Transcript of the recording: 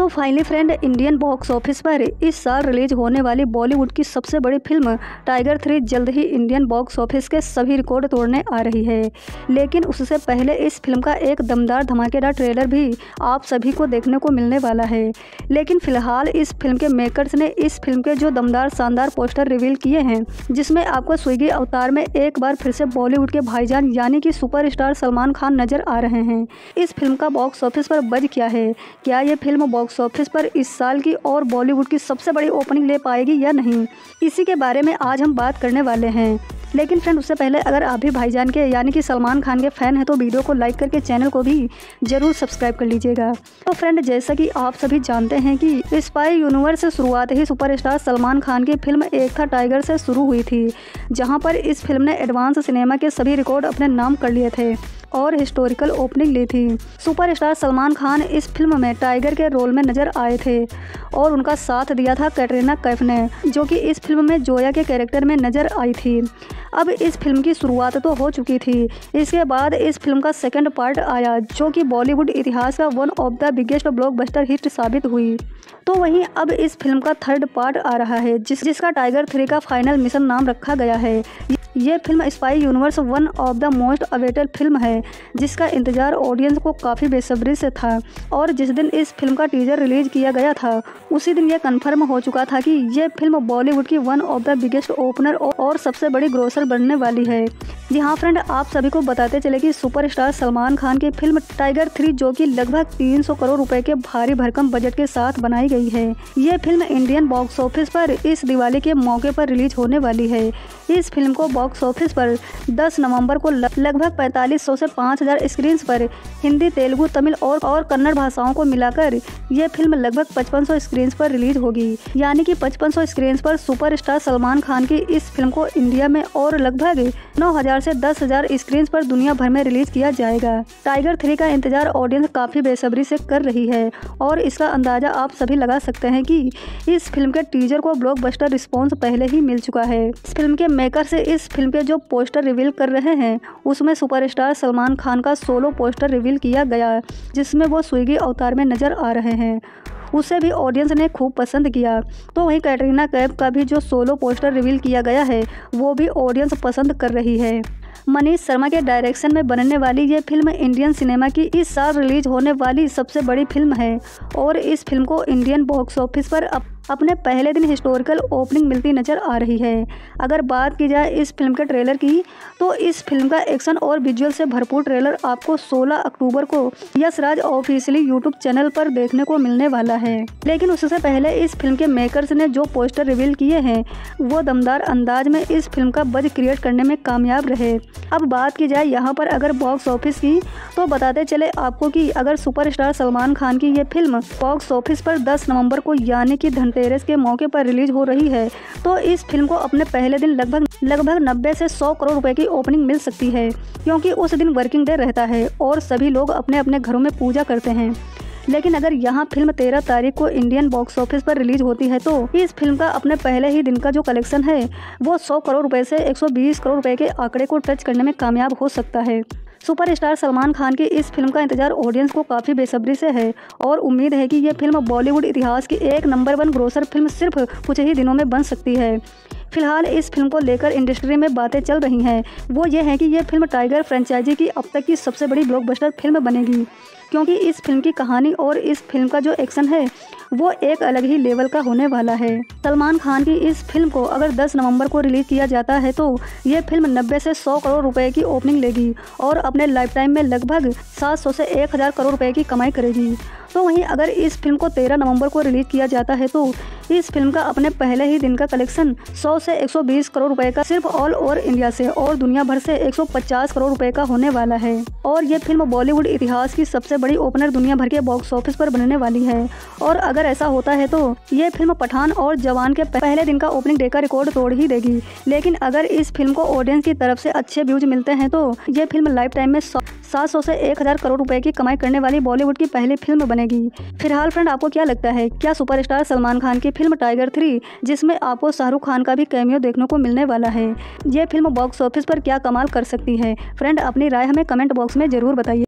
Finally friend, Indian box office पर इस साल रिलीज होने वाली बॉलीवुड की सबसे बड़ी फिल्म टाइगर 3 जल्द ही इंडियन बॉक्स ऑफिस के सभी रिकॉर्ड तोड़ने आ रही है। लेकिन उससे पहले इस फिल्म का एक दमदार धमाकेदार ट्रेलर भी आप सभी को देखने को मिलने वाला है। लेकिन फिलहाल इस फिल्म के मेकर्स ने इस फिल्म के जो दमदार शानदार पोस्टर रिवील किए हैं, जिसमें आपको स्विगी अवतार में एक बार फिर से बॉलीवुड के भाईजान यानी कि सुपरस्टार सलमान खान नजर आ रहे हैं। इस फिल्म का बॉक्स ऑफिस पर बज क्या है, क्या ये फिल्म बॉक्स ऑफिस पर इस साल की और बॉलीवुड की सबसे बड़ी ओपनिंग ले पाएगी या नहीं, इसी के बारे में आज हम बात करने वाले हैं। लेकिन फ्रेंड, उससे पहले अगर आप भी भाईजान के यानी कि सलमान खान के फ़ैन हैं तो वीडियो को लाइक करके चैनल को भी ज़रूर सब्सक्राइब कर लीजिएगा। तो फ्रेंड, जैसा कि आप सभी जानते हैं कि स्पाई यूनिवर्स से शुरुआत ही सुपरस्टार सलमान खान की फिल्म एक था टाइगर से शुरू हुई थी, जहां पर इस फिल्म ने एडवांस सिनेमा के सभी रिकॉर्ड अपने नाम कर लिए थे और हिस्टोरिकल ओपनिंग ली थी। सुपरस्टार सलमान खान इस फिल्म में टाइगर के रोल में नजर आए थे और उनका साथ दिया था कैटरीना कैफ ने, जो कि इस फिल्म में जोया के कैरेक्टर में नजर आई थी। अब इस फिल्म की शुरुआत तो हो चुकी थी, इसके बाद इस फिल्म का सेकंड पार्ट आया, जो कि बॉलीवुड इतिहास का one of the biggest blockbuster hit साबित हुई। तो वहीं अब इस फिल्म का थर्ड पार्ट आ रहा है, जिसका टाइगर 3 का फाइनल मिशन नाम रखा गया है। ये film spy universe one of the most awaited film है, जिसका इंतजार ऑडियंस को काफ़ी बेसब्री से था। और जिस दिन इस फिल्म का टीजर रिलीज किया गया था, उसी दिन ये कंफर्म हो चुका था कि ये फिल्म बॉलीवुड की one of the biggest opener और सबसे बड़ी ग्रोसर बनने वाली है। जी हाँ फ्रेंड, आप सभी को बताते चले कि सुपरस्टार सलमान खान की फिल्म टाइगर 3, जो कि लगभग 300 करोड़ रुपए के भारी भरकम बजट के साथ बनाई गई है, ये फिल्म इंडियन बॉक्स ऑफिस पर इस दिवाली के मौके पर रिलीज होने वाली है। इस फिल्म को बॉक्स ऑफिस पर 10 नवंबर को लगभग 4500 से 5000 स्क्रीन पर हिंदी, तेलुगु, तमिल और कन्नड़ भाषाओं को मिलाकर यह फिल्म लगभग 5500 स्क्रीन पर रिलीज होगी। यानी कि 5500 स्क्रीन पर सुपरस्टार सलमान खान की इस फिल्म को इंडिया में और लगभग 9000 से 10000 स्क्रीन पर दुनिया भर में रिलीज किया जाएगा। टाइगर 3 का इंतजार ऑडियंस काफी बेसब्री से कर रही है और इसका अंदाजा आप सभी लगा सकते हैं कि इस फिल्म के टीजर को ब्लॉकबस्टर रिस्पॉन्स पहले ही मिल चुका है। इस फिल्म के मेकर से इस फिल्म के जो पोस्टर रिवील कर रहे हैं, उसमें सुपरस्टार सलमान खान का सोलो पोस्टर रिवील किया गया, जिसमें वो स्विगी अवतार में नजर आ रहे हैं। उसे भी ऑडियंस ने खूब पसंद किया। तो वहीं कैटरीना कैफ का भी जो सोलो पोस्टर रिवील किया गया है, वो भी ऑडियंस पसंद कर रही है। मनीष शर्मा के डायरेक्शन में बनने वाली ये फिल्म इंडियन सिनेमा की इस साल रिलीज होने वाली सबसे बड़ी फिल्म है और इस फिल्म को इंडियन बॉक्स ऑफिस पर अपने पहले दिन हिस्टोरिकल ओपनिंग मिलती नजर आ रही है। अगर बात की जाए इस फिल्म के ट्रेलर की, तो इस फिल्म का एक्शन और विजुअल से भरपूर ट्रेलर आपको 16 अक्टूबर को Yash Raj officially YouTube channel पर देखने को मिलने वाला है। लेकिन उससे पहले इस फिल्म के मेकर्स ने जो पोस्टर रिवील किए हैं, वो दमदार अंदाज में इस फिल्म का बज क्रिएट करने में कामयाब रहे। अब बात की जाए यहाँ पर अगर बॉक्स ऑफिस की, तो बताते चले आपको कि अगर सुपरस्टार सलमान खान की ये फिल्म बॉक्स ऑफिस पर 10 नवंबर को यानी कि धनतेरस के मौके पर रिलीज हो रही है, तो इस फिल्म को अपने पहले दिन लगभग 90 से 100 करोड़ रुपए की ओपनिंग मिल सकती है, क्योंकि उस दिन वर्किंग डे रहता है और सभी लोग अपने अपने घरों में पूजा करते हैं। लेकिन अगर यहाँ फिल्म 13 तारीख को इंडियन बॉक्स ऑफिस पर रिलीज होती है, तो इस फिल्म का अपने पहले ही दिन का जो कलेक्शन है, वो 100 करोड़ रुपए से 120 करोड़ रुपए के आंकड़े को टच करने में कामयाब हो सकता है। सुपरस्टार सलमान खान की इस फिल्म का इंतजार ऑडियंस को काफ़ी बेसब्री से है और उम्मीद है कि ये फिल्म बॉलीवुड इतिहास की एक नंबर 1 ग्रोसर फिल्म सिर्फ कुछ ही दिनों में बन सकती है। फिलहाल इस फिल्म को लेकर इंडस्ट्री में बातें चल रही हैं, वो ये है कि ये फिल्म टाइगर फ्रेंचाइजी की अब तक की सबसे बड़ी ब्लॉकबस्टर फिल्म बनेगी, क्योंकि इस फिल्म की कहानी और इस फिल्म का जो एक्शन है, वो एक अलग ही लेवल का होने वाला है। सलमान खान की इस फिल्म को अगर 10 नवंबर को रिलीज किया जाता है, तो ये फिल्म 90 से 100 करोड़ रुपए की ओपनिंग लेगी और अपने लाइफ टाइम में लगभग 700 से 1000 करोड़ रुपए की कमाई करेगी। तो वहीं अगर इस फिल्म को 13 नवंबर को रिलीज किया जाता है, तो इस फिल्म का अपने पहले ही दिन का कलेक्शन 100 से 120 करोड़ रुपए का सिर्फ ऑल ओवर इंडिया से और दुनिया भर से 150 करोड़ रुपए का होने वाला है। और ये फिल्म बॉलीवुड इतिहास की सबसे बड़ी ओपनर दुनिया भर के बॉक्स ऑफिस पर बनने वाली है। और अगर ऐसा होता है, तो ये फिल्म पठान और जवान के पहले दिन का ओपनिंग डे का रिकॉर्ड तोड़ ही देगी। लेकिन अगर इस फिल्म को ऑडियंस की तरफ से अच्छे व्यूज मिलते हैं, तो ये फिल्म लाइफ टाइम में 700 से 1000 करोड़ रुपए की कमाई करने वाली बॉलीवुड की पहली फिल्म बनेगी। फिलहाल फ्रेंड, आपको क्या लगता है, क्या सुपरस्टार सलमान खान की फिल्म टाइगर 3, जिसमें आपको शाहरुख खान का भी कैमियो देखने को मिलने वाला है, ये फिल्म बॉक्स ऑफिस पर क्या कमाल कर सकती है? फ्रेंड, अपनी राय हमें कमेंट बॉक्स में जरूर बताइए।